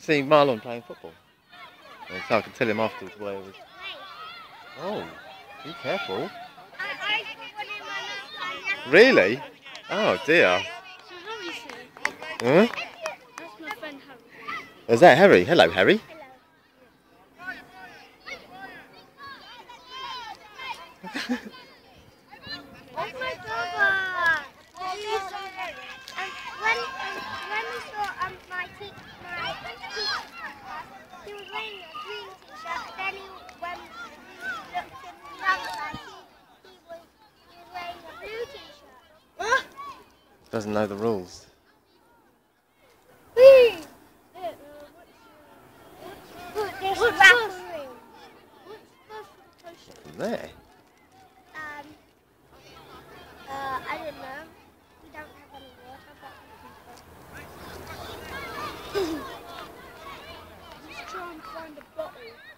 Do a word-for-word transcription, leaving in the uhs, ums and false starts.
seen Marlon playing football. And so I could tell him afterwards where he was. Oh, be careful. Really? Oh dear. Huh? That's my friend Harry. Is that Harry? Hello, Harry. Oh my God! And when, um, when we saw um, my teacher, my teacher, he was wearing a green t-shirt, and then he, when we looked in the other side, he, he, was, he was wearing a blue t-shirt. Doesn't know the rules. Whee! This referee. From there. Um, uh, I don't know. We don't have any water, but we can. Let's try and find a bottle.